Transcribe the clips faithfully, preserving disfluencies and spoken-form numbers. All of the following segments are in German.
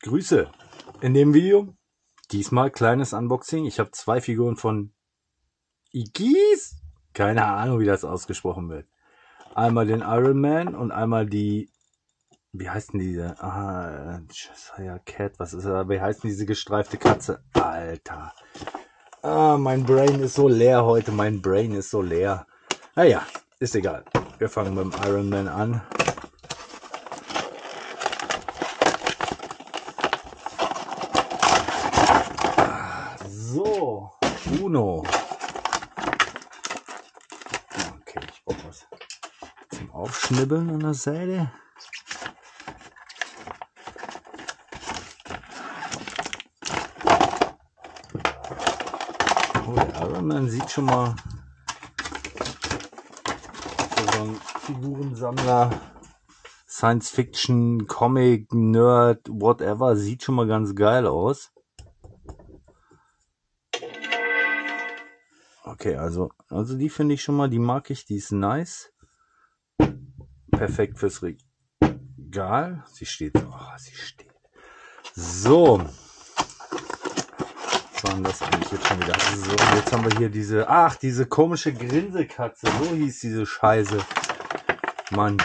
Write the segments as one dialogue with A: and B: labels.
A: Grüße. In dem Video diesmal kleines Unboxing. Ich habe zwei Figuren von Igis. Keine Ahnung, wie das ausgesprochen wird. Einmal den Iron Man und einmal die, wie heißt denn diese? Ah, Josiah Cat, was ist das? Wie heißt denn diese gestreifte Katze? Alter. Ah, mein Brain ist so leer heute. Mein Brain ist so leer. Naja, ist egal. Wir fangen mit dem Iron Man an. So, Uno. Okay, ich brauche was zum Aufschnibbeln an der Seite. Oh, der Iron Man sieht schon mal für so ein Figurensammler, Science Fiction, Comic, Nerd, whatever, sieht schon mal ganz geil aus. Okay, also, also die finde ich schon mal, die mag ich, die ist nice. Perfekt fürs Regal. Sie steht, oh, sie steht. So. Was war denn das eigentlich jetzt schon wieder? So, jetzt haben wir hier diese, ach, diese komische Grinsekatze. So hieß diese Scheiße. Mann.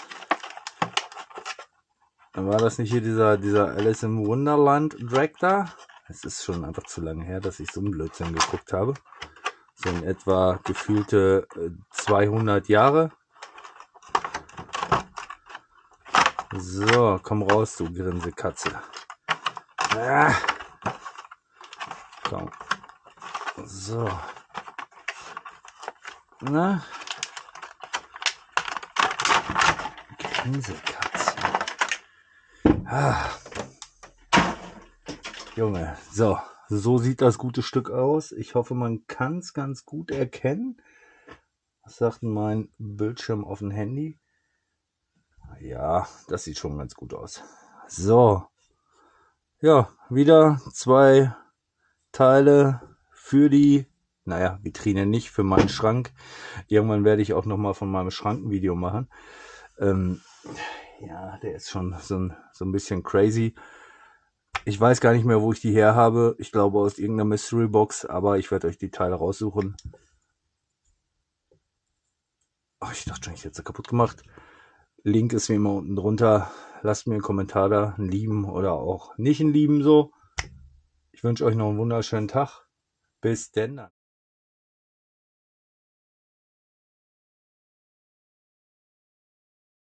A: Dann war das nicht hier dieser, dieser Alice im Wunderland Drag da? Es ist schon einfach zu lange her, dass ich so einen Blödsinn geguckt habe. So in etwa gefühlte zweihundert Jahre. So, komm raus, du Grinsekatze. Ah. Komm. So. Na? Grinsekatze. Ah. Junge, so. So sieht das gute Stück aus. Ich hoffe, man kann es ganz gut erkennen. Was sagt denn mein Bildschirm auf dem Handy? Ja, das sieht schon ganz gut aus. So. Ja, wieder zwei Teile für die, naja, Vitrine nicht, für meinen Schrank. Irgendwann werde ich auch nochmal von meinem Schrank ein Video machen. Ähm, ja, der ist schon so ein, so ein bisschen crazy. Ich weiß gar nicht mehr, wo ich die her habe. Ich glaube aus irgendeiner Mystery Box, aber ich werde euch die Teile raussuchen. Ach, ich dachte schon, ich hätte sie kaputt gemacht. Link ist wie immer unten drunter. Lasst mir einen Kommentar da, einen lieben oder auch nicht einen lieben so. Ich wünsche euch noch einen wunderschönen Tag. Bis denn.